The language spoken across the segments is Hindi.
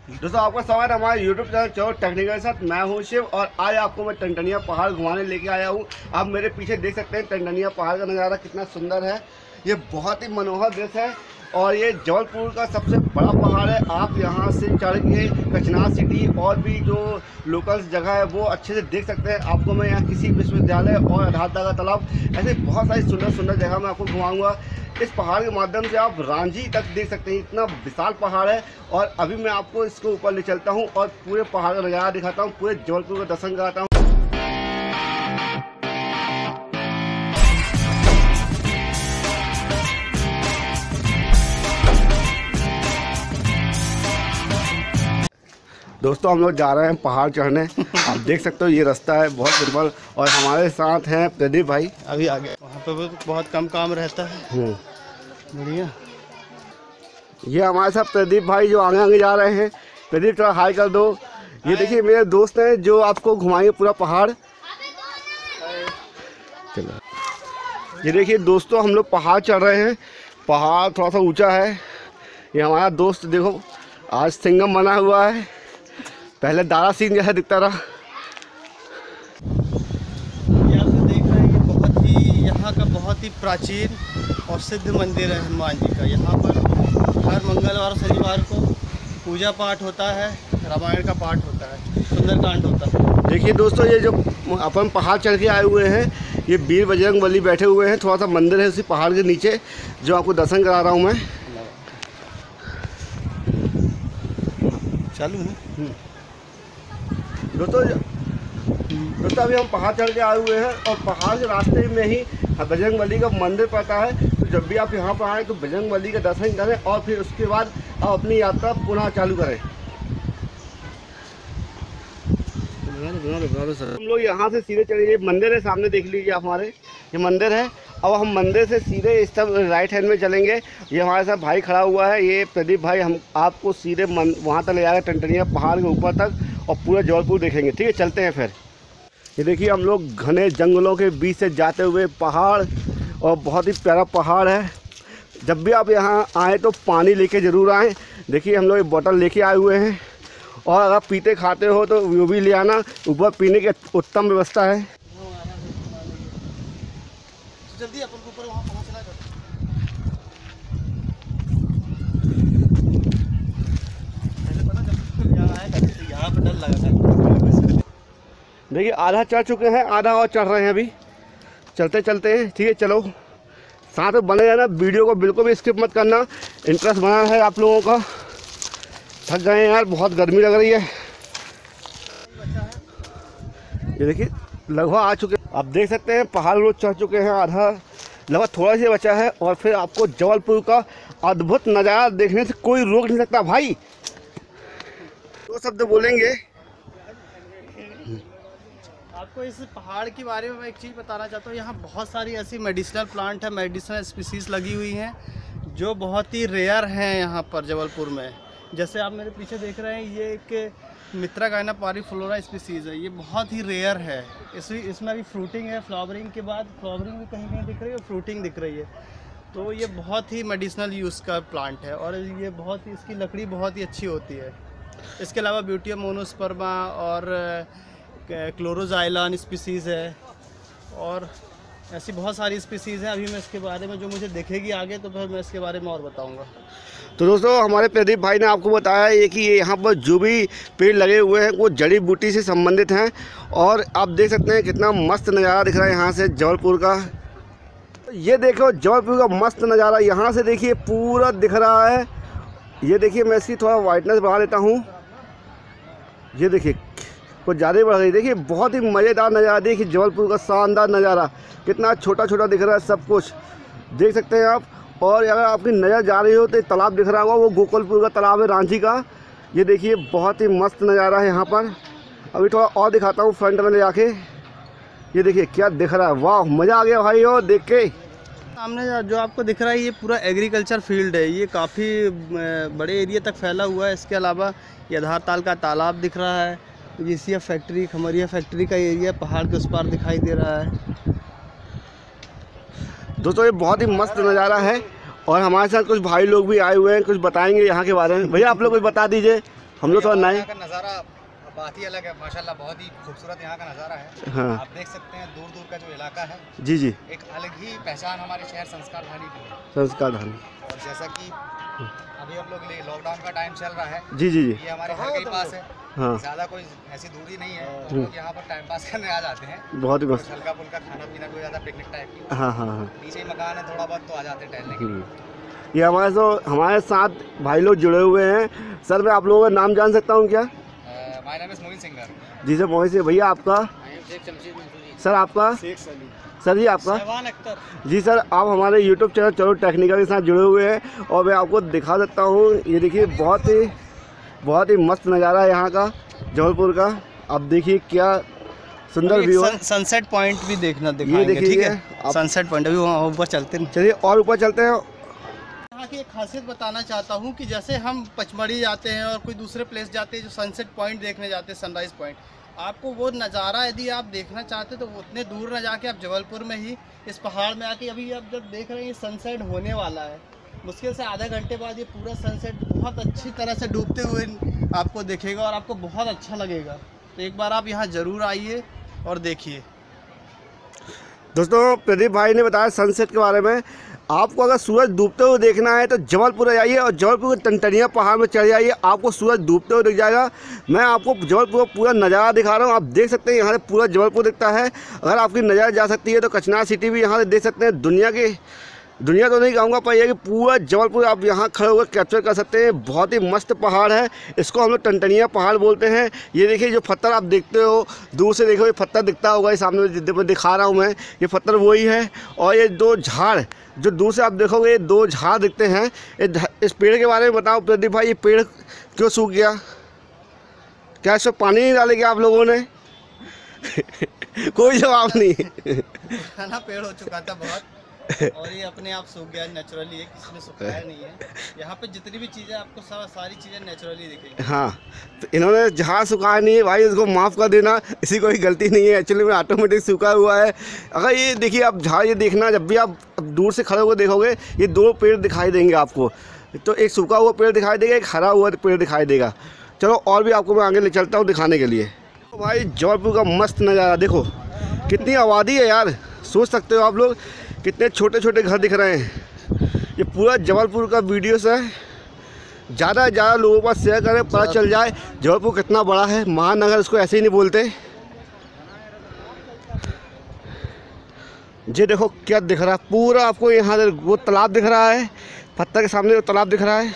दोस्तों आपका स्वागत है हमारे YouTube चैनल चलो टेक्निकल के साथ। मैं हूं शिव और आज आपको मैं टनटनिया पहाड़ घुमाने लेके आया हूं। आप मेरे पीछे देख सकते हैं टनटनिया पहाड़ का नज़ारा कितना सुंदर है। ये बहुत ही मनोहर दृश्य है और ये जबलपुर का सबसे बड़ा पहाड़ है। आप यहां से चढ़ के कचना सिटी और भी जो लोकल्स जगह है वो अच्छे से देख सकते हैं। आपको मैं यहाँ किसी विश्वविद्यालय और आधारता का तालाब ऐसे बहुत सारी सुंदर सुंदर जगह मैं आपको घुमाऊँगा। इस पहाड़ के माध्यम से आप रांझी तक देख सकते हैं, इतना विशाल पहाड़ है। और अभी मैं आपको इसको ऊपर ले चलता हूँ और पूरे पहाड़ का नज़ारा दिखाता हूँ, पूरे जबलपुर का दर्शन कराता हूँ। दोस्तों हम लोग जा रहे हैं पहाड़ चढ़ने। आप देख सकते हो ये रास्ता है बहुत सिंपल और हमारे साथ हैं प्रदीप भाई। अभी आगे वहाँ पे बहुत कम काम रहता है। बढ़िया। ये हमारे साथ प्रदीप भाई जो आगे आगे जा रहे हैं। प्रदीप थोड़ा हाई कर दो। ये देखिए मेरे दोस्त हैं जो आपको घुमाएंगे पूरा पहाड़। चलो ये देखिए दोस्तों हम लोग पहाड़ चढ़ रहे हैं। पहाड़ थोड़ा सा ऊंचा है। ये हमारा दोस्त देखो आज सिंघम बना हुआ है, पहले दारा सिंह जैसा दिखता रहा। ये आप जो देख रहे हैं ये बहुत ही यहाँ का बहुत ही प्राचीन और सिद्ध मंदिर है हनुमान जी का। यहाँ पर हर मंगलवार और शनिवार को पूजा पाठ होता है, रामायण का पाठ होता है, सुंदरकांड होता है। देखिए दोस्तों ये जो अपन पहाड़ चढ़ के आए हुए हैं ये वीर बजरंग बली बैठे हुए हैं। थोड़ा सा मंदिर है उसी पहाड़ के नीचे जो आपको दर्शन करा रहा हूँ मैं। चालू है दोस्तों अभी हम पहाड़ चढ़ के आए हुए हैं और पहाड़ के रास्ते में ही बजरंग बली का मंदिर पड़ता है। तो जब भी आप यहाँ पर आएँ तो बजरंग बली का दर्शन करें और फिर उसके बाद आप अपनी यात्रा पुनः चालू करें। हम लोग यहाँ से सीधे चले, ये मंदिर है सामने देख लीजिए आप हमारे, ये मंदिर है। अब हम मंदिर से सीधे इस तरफ राइट हैंड में चलेंगे। ये हमारे साथ भाई खड़ा हुआ है, ये प्रदीप भाई, हम आपको सीधे वहाँ तक ले जाएगा टनटनिया पहाड़ के ऊपर तक और पूरा जबलपुर देखेंगे। ठीक है चलते हैं फिर। ये देखिए हम लोग घने जंगलों के बीच से जाते हुए पहाड़, और बहुत ही प्यारा पहाड़ है। जब भी आप यहाँ आएँ तो पानी लेके ज़रूर आएँ। देखिए हम लोग एक बोतल लेके आए हुए हैं और अगर पीते खाते हो तो वो भी ले आना, ऊपर पीने की उत्तम व्यवस्था है। जल्दी अपन को ऊपर वहाँ पहुँचना है। यहाँ पर डर लगा। देखिए आधा चढ़ चुके हैं, आधा और चढ़ रहे हैं अभी। चलते चलते हैं, ठीक है चलो साथ में बने रहना। वीडियो को बिल्कुल भी स्किप मत करना, इंटरेस्ट बना है आप लोगों का। थक गए हैं यार, बहुत गर्मी लग रही है। ये देखिए लगभग आ चुके, आप देख सकते हैं पहाड़ रोड चढ़ चुके हैं, आधा लगभग थोड़ा सा बचा है। और फिर आपको जबलपुर का अद्भुत नज़ारा देखने से कोई रोक नहीं सकता। भाई दो शब्द बोलेंगे। आपको इस पहाड़ के बारे में मैं एक चीज़ बताना चाहता हूँ। यहाँ बहुत सारी ऐसी मेडिसिनल प्लांट है, मेडिसिनल स्पीसीज़ लगी हुई हैं जो बहुत ही रेयर हैं यहाँ पर जबलपुर में। जैसे आप मेरे पीछे देख रहे हैं ये एक मित्रागाइना पारिफ्लोरा स्पीसीज़ है, ये बहुत ही रेयर है। इसमें अभी फ्रूटिंग है, फ्लावरिंग के बाद फ्लावरिंग भी कहीं कहीं दिख रही है, फ्रूटिंग दिख रही है। तो ये बहुत ही मेडिसिनल यूज़ का प्लांट है और ये बहुत ही, इसकी लकड़ी बहुत ही अच्छी होती है। इसके अलावा ब्यूटियम मोनोस्पर्मा और क्लोरोजाइलन स्पीसीज़ है और ऐसी बहुत सारी स्पीसीज़ हैं। अभी मैं इसके बारे में जो मुझे दिखेगी आगे तो फिर मैं इसके बारे में और बताऊंगा। तो दोस्तों हमारे प्रदीप भाई ने आपको बताया है कि यहाँ पर जो भी पेड़ लगे हुए हैं वो जड़ी बूटी से संबंधित हैं। और आप देख सकते हैं कितना मस्त नज़ारा दिख रहा है यहाँ से जबलपुर का। ये देखो जबलपुर का मस्त नज़ारा यहाँ से देखिए पूरा दिख रहा है। ये देखिए मैं इसकी थोड़ा वाइटनेस बढ़ा देता हूँ। ये देखिए कुछ ज़्यादा ही बढ़ गई। देखिए बहुत ही मज़ेदार नज़ारा, देखिए जबलपुर का शानदार नज़ारा, कितना छोटा छोटा दिख रहा है, सब कुछ देख सकते हैं आप। और अगर आपकी नज़र जा रही हो तो तालाब दिख रहा होगा, वो गोकुलपुर का तालाब है रांची का। ये देखिए बहुत ही मस्त नज़ारा है यहाँ पर। अभी थोड़ा और दिखाता हूँ फ्रंट में ले जाके। ये देखिए क्या दिख रहा है, वाह मज़ा आ गया भाई हो देख के। सामने जो आपको दिख रहा है ये पूरा एग्रीकल्चर फील्ड है, ये काफ़ी बड़े एरिया तक फैला हुआ है। इसके अलावा ये आधार ताल का तालाब दिख रहा है, जीसीएफ फैक्ट्री, खमरिया फैक्ट्री का एरिया पहाड़ के उस पार दिखाई दे रहा है। दोस्तों ये बहुत ही मस्त नज़ारा है और हमारे साथ कुछ भाई लोग भी आए हुए हैं, कुछ बताएंगे यहाँ के बारे में। भैया आप लोग कुछ बता दीजिए। हम लोग थोड़ा नए। यहाँ का नज़ारा बात ही अलग है माशाल्लाह, बहुत ही खूबसूरत यहाँ का नज़ारा है। हाँ आप देख सकते हैं दूर दूर का जो इलाका है, जी जी, एक अलग ही पहचान हमारे शहर संस्कार धानी की है। संस्कार धानी, और जैसा कि अभी हम लोग लॉकडाउन का टाइम चल रहा है, जी जी जी, ये हमारे घर के ही पास है, हाँ ज़्यादा कोई ऐसी दूरी नहीं है, तो लोग यहाँ पर टाइम पास करने आ जाते हैं। बहुत ही मस्त। हल्का फुल्का खाना पीना, कोई ज़्यादा पिकनिक टाइप की, हाँ हाँ हाँ। नीचे ही मकान है, थोड़ा बहुत तो आ जाते हैं टहलने के लिए। ये हमारे साथ भाई लोग जुड़े हुए हैं। सर मैं आप लोगों का नाम जान सकता हूँ क्या? My name is Moin singer. जी सर, मोहित से भैया आपका? सर आपका? सर जी आपका? सहवान अख्तर। जी सर, आप हमारे YouTube चैनल चलो टेक्निकल के साथ जुड़े हुए हैं और मैं आपको दिखा देता हूँ। ये देखिए बहुत ही मस्त नज़ारा है यहाँ का, जबलपुर का। आप देखिए क्या सुंदर व्यू है। सनसेट पॉइंट भी देखना ये दिखाएंगे, देखिए ठीक है? सनसेट पॉइंट अभी वहाँ ऊपर चलते हैं। चलिए और ऊपर चलते हैं। यहाँ की एक खासियत बताना चाहता हूँ कि जैसे हम पचमढ़ी जाते हैं और कोई दूसरे प्लेस जाते हैं जो सनसेट पॉइंट देखने जाते हैं, सनराइज़ पॉइंट, आपको वो नज़ारा यदि आप देखना चाहते हैं तो उतने दूर ना जाके आप जबलपुर में ही इस पहाड़ में आके, अभी आप जब देख रहे हैं सनसेट होने वाला है, मुश्किल से आधा घंटे बाद ये पूरा सनसेट बहुत अच्छी तरह से डूबते हुए आपको दिखेगा और आपको बहुत अच्छा लगेगा। तो एक बार आप यहाँ ज़रूर आइए और देखिए। दोस्तों प्रदीप भाई ने बताया सनसेट के बारे में। आपको अगर सूरज डूबते हुए देखना है तो जबलपुर जाइए और जबलपुर के टनटनिया पहाड़ में चढ़ जाइए, आपको सूरज डूबते हुए दिख जाएगा। मैं आपको जबलपुर का पूरा नज़ारा दिखा रहा हूँ। आप देख सकते हैं यहाँ से पूरा जबलपुर दिखता है। अगर आपकी नज़र जा सकती है तो कचनार सिटी भी यहाँ से देख सकते हैं। दुनिया तो नहीं कहूँगा पर यह कि पूरा जबलपुर आप यहाँ खड़े होकर कैप्चर कर सकते हैं। बहुत ही मस्त पहाड़ है, इसको हम लोग टनटनिया पहाड़ बोलते हैं। ये देखिए जो पत्थर आप देखते हो, दूर से देखो ये पत्थर दिखता होगा, ये सामने दिखा रहा हूँ मैं, ये पत्थर वही है। और ये दो झाड़ जो दूर से आप देखोगे, ये दो झाड़ दिखते हैं। इस पेड़ के बारे में बताओ प्रदीप भाई, ये पेड़ क्यों सूख गया? क्या इसमें पानी नहीं डाले क्या आप लोगों ने? कोई जवाब नहीं। खाना पेड़ हो चुका था बहुत और ये अपने आप सूख गया नेचुरली है, किसी ने सुखाया नहीं है। यहाँ पे जितनी भी चीज़ें आपको सारी चीज़ें नेचुरली दिखेंगी। हाँ, तो इन्होंने जहाँ सुखाया नहीं है भाई, इसको माफ़ कर देना, इसी कोई गलती नहीं है, एक्चुअली में ऑटोमेटिक सूखा हुआ है। अगर ये देखिए आप झाड़, ये देखना जब भी आप दूर से खड़े होकर देखोगे, ये दो पेड़ दिखाई देंगे आपको। तो एक सूखा हुआ पेड़ दिखाई देगा, एक हरा हुआ पेड़ दिखाई देगा। चलो और भी आपको मैं आगे ले चलता हूँ दिखाने के लिए। तो भाई जबलपुर का मस्त नज़ारा देखो, कितनी आबादी है यार, सोच सकते हो आप लोग कितने छोटे छोटे घर दिख रहे हैं। ये पूरा जबलपुर का वीडियोस है, ज़्यादा से ज़्यादा लोगों के पास शेयर करें, पता चल जाए जबलपुर कितना बड़ा है। महानगर इसको ऐसे ही नहीं बोलते। ये देखो क्या दिख रहा है, पूरा आपको यहाँ वो तालाब दिख रहा है, पत्थर के सामने वो तालाब दिख रहा है।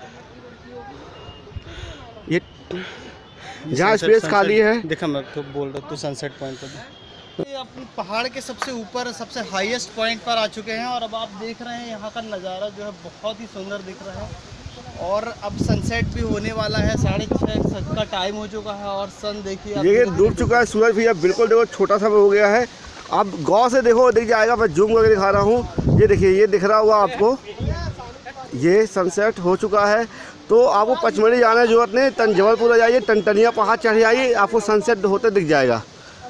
ये जहाँ स्पेस खाली है, देखा मैं तो बोल रहा हूँ, तो सनसेट पॉइंट पर ये अपने पहाड़ के सबसे ऊपर सबसे हाईएस्ट पॉइंट पर आ चुके हैं और अब आप देख रहे हैं यहाँ का नज़ारा जो है बहुत ही सुंदर दिख रहा है। और अब सनसेट भी होने वाला है, 6:30 का टाइम हो चुका है और सन देखिए ये डूब चुका है सूरज भी। अब बिल्कुल देखो छोटा सा हो गया है। आप गौर से देखो, दिख जाएगा, मैं जूम करके दिखा रहा हूँ। ये देखिए, ये दिख रहा हुआ आपको, ये सनसेट हो चुका है। तो आपको पचमढ़ी जाने की जरूरत नहीं, जबलपुर आ जाइए, टनटनिया पहाड़ चढ़ जाइए, आपको सनसेट होते दिख जाएगा।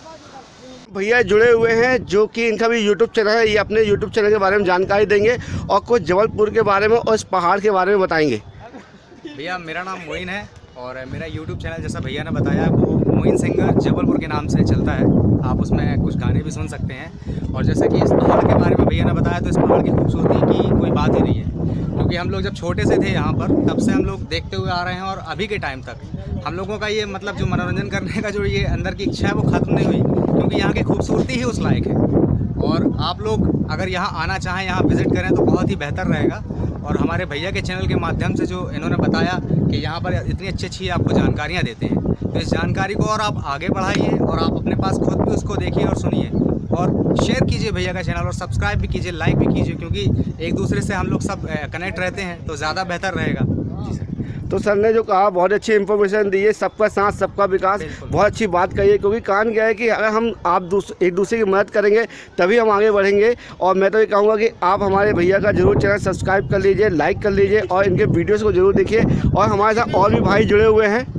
भैया जुड़े हुए हैं जो कि इनका भी YouTube चैनल है, ये अपने YouTube चैनल के बारे में जानकारी देंगे और कुछ जबलपुर के बारे में और इस पहाड़ के बारे में बताएंगे। भैया मेरा नाम मोइन है और मेरा YouTube चैनल जैसा भैया ने बताया वो मोइन सिंगर जबलपुर के नाम से चलता है। आप उसमें कुछ गाने भी सुन सकते हैं। और जैसे कि इस पहाड़ के बारे में भैया ने बताया, तो इस पहाड़ की खूबसूरती की कोई बात ही नहीं है, क्योंकि हम लोग जब छोटे से थे यहाँ पर, तब से हम लोग देखते हुए आ रहे हैं और अभी के टाइम तक हम लोगों का ये मतलब जो मनोरंजन करने का जो ये अंदर की इच्छा है वो ख़त्म नहीं हुई, क्योंकि यहाँ की खूबसूरती ही उस लायक है। और आप लोग अगर यहाँ आना चाहें, यहाँ विज़िट करें तो बहुत ही बेहतर रहेगा। और हमारे भैया के चैनल के माध्यम से जो इन्होंने बताया कि यहाँ पर इतनी अच्छी आपको जानकारियाँ देते हैं, तो इस जानकारी को और आप आगे बढ़ाइए और आप अपने पास खुद भी उसको देखिए और सुनिए और शेयर कीजिए भैया का चैनल और सब्सक्राइब भी कीजिए, लाइक भी कीजिए, क्योंकि एक दूसरे से हम लोग सब कनेक्ट रहते हैं तो ज़्यादा बेहतर रहेगा। जी सर। तो सर ने जो कहा बहुत अच्छी इन्फॉर्मेशन दी है, सबका साथ सबका विकास, बहुत अच्छी बात कही है। क्योंकि कारण क्या है कि अगर हम एक दूसरे की मदद करेंगे तभी हम आगे बढ़ेंगे। और मैं तो ये कहूँगा कि आप हमारे भैया का जरूर चैनल सब्सक्राइब कर लीजिए, लाइक कर लीजिए और इनके वीडियोज़ को जरूर देखिए। और हमारे साथ और भी भाई जुड़े हुए हैं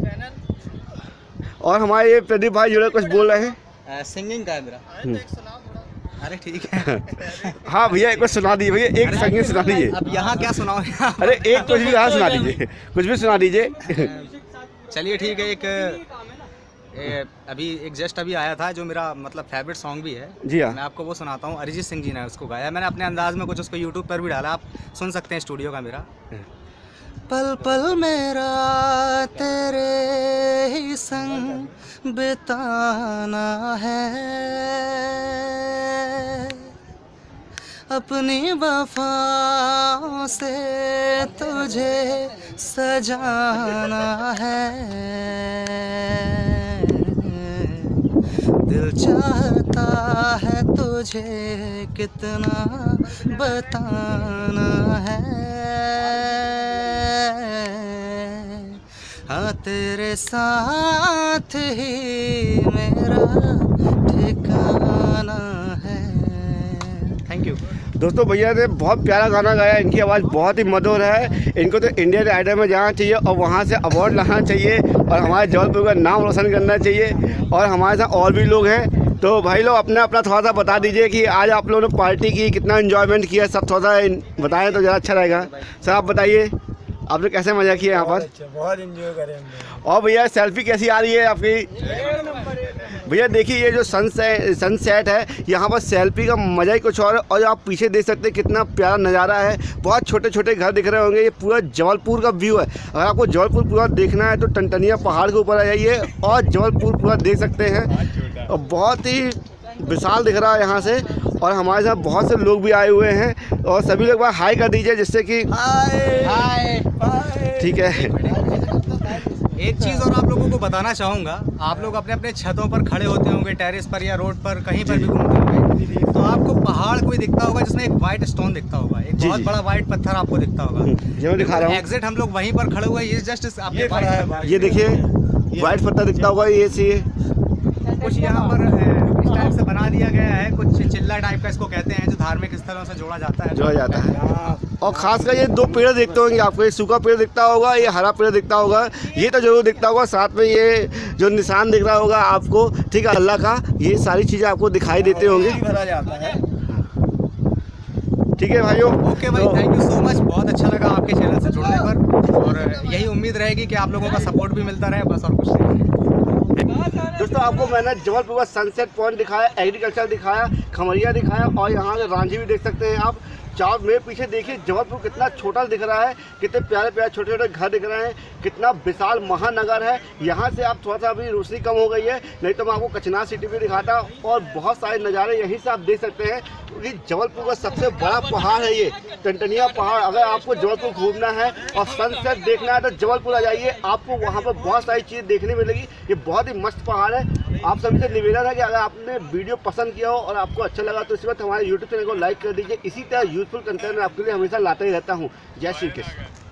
और हमारे ये प्रदीप भाई जुड़े कुछ बोल रहे हैं। सिंगिंग का है मेरा। अरे ठीक है। हाँ भैया एक बार सुना दीजिए, भैया एक संगीत सुना दीजिए। अब यहाँ क्या सुनाओ? अरे एक कुछ भी यहाँ सुना दीजिए, कुछ भी सुना दीजिए। चलिए ठीक है। अभी एक जस्ट अभी आया था जो मेरा मतलब फेवरेट सॉन्ग भी है। जी हाँ। मैं आपको वो सुनाता हूँ। अरिजीत सिंह जी ने उसको गाया, मैंने अपने अंदाज में कुछ उसको यूट्यूब पर भी डाला, आप सुन सकते हैं स्टूडियो का मेरा। पल पल मेरा तेरे ही संग बिताना है, अपनी वफाओं से तुझे सजाना है, दिल चाहता है तुझे कितना बताना है, हाँ तेरे साथ ही मेरा ठिकाना है। थैंक यू दोस्तों, भैया ने बहुत प्यारा गाना गाया, इनकी आवाज़ बहुत ही मधुर है। इनको तो इंडियन आइडल में जाना चाहिए और वहाँ से अवार्ड लाना चाहिए और हमारे जबलपुर का नाम रोशन करना चाहिए। और हमारे साथ और भी लोग हैं, तो भाई लोग अपना अपना थोड़ा सा बता दीजिए कि आज आप लोगों ने पार्टी की, कितना एंजॉयमेंट किया, सब थोड़ा सा बताएं तो ज़रा अच्छा रहेगा। सर आप बताइए, आपने कैसे मज़ा किया यहाँ पर? बहुत एंजॉय करें हमने। और भैया सेल्फी कैसी आ रही है आपकी? भैया देखिए ये जो सनसेट है, यहाँ पर सेल्फी का मज़ा ही कुछ और है। और आप पीछे देख सकते हैं कितना प्यारा नज़ारा है, बहुत छोटे छोटे घर दिख रहे होंगे। ये पूरा जबलपुर का व्यू है। अगर आपको जबलपुर पूरा देखना है तो टनटनिया पहाड़ के ऊपर आ जाइए और जबलपुर पूरा देख सकते हैं। और बहुत ही विशाल दिख रहा है यहाँ से। और हमारे साथ बहुत से लोग भी आए हुए हैं और सभी लोग बार हाई कर दीजिए जिससे कि ठीक है। एक चीज़ और आप लोगों को बताना चाहूँगा, आप लोग अपने अपने छतों पर खड़े होते होंगे, टेरेस पर या रोड पर कहीं पर भी घूमते होंगे, तो आपको पहाड़ कोई दिखता होगा जिसमें एक वाइट स्टोन दिखता होगा, एक बहुत बड़ा वाइट पत्थर आपको दिखता होगा। मैं दिखा रहा हूँ, एग्जैक्ट हम लोग वहीं पर खड़े हुए, ये जस्ट आपके ये देखिए वाइट पत्थर दिखता होगा, ये सी कुछ यहाँ पर इस टाइप से बना दिया गया है, कुछ चिल्ला टाइप का इसको कहते हैं, जो धार्मिक स्थलों से जोड़ा जाता है। और खासकर ये दो पेड़ दिखते होंगे आपको, ये सूखा पेड़ दिखता होगा, ये हरा पेड़ दिखता होगा, ये तो जरूर दिखता होगा। साथ में ये जो निशान दिख रहा होगा आपको, ठीक है, अल्लाह का, ये सारी चीज़ें आपको दिखाई देते होंगे। ठीक है भाइयों, ओके भाई, थैंक यू सो मच, बहुत अच्छा लगा आपके चैनल से जुड़ने पर, और यही उम्मीद रहेगी कि आप लोगों का सपोर्ट भी मिलता रहे, बस और कुछ नहीं। दोस्तों आपको मैंने जबलपुर का सनसेट पॉइंट दिखाया, एग्रीकल्चर दिखाया, खमरिया दिखाया और यहाँ के रांझी भी देख सकते हैं आप। चार मेरे पीछे देखिए जबलपुर कितना छोटा दिख रहा है, कितने प्यारे प्यारे छोटे छोटे घर दिख रहे हैं, कितना विशाल महानगर है। यहाँ से आप थोड़ा सा अभी रोशनी कम हो गई है, नहीं तो मैं आपको कचना सिटी भी दिखाता। और बहुत सारे नज़ारे यहीं से आप देख सकते हैं, क्योंकि जबलपुर का सबसे बड़ा पहाड़ है ये टनटनिया पहाड़। अगर आपको जबलपुर घूमना है और सनसेट देखना है तो जबलपुर आ जाइए, आपको वहाँ पर बहुत सारी चीज़ देखने मिलेगी। ये बहुत ही मस्त पहाड़ है। आप सभी से निवेदन है कि अगर आपने वीडियो पसंद किया हो और आपको अच्छा लगा तो इस वक्त हमारे यूट्यूब चैनल को लाइक कर दीजिए। इसी तरह यूजफुल कंटेंट आपके लिए हमेशा लाता ही रहता हूँ। जय श्री कृष्ण।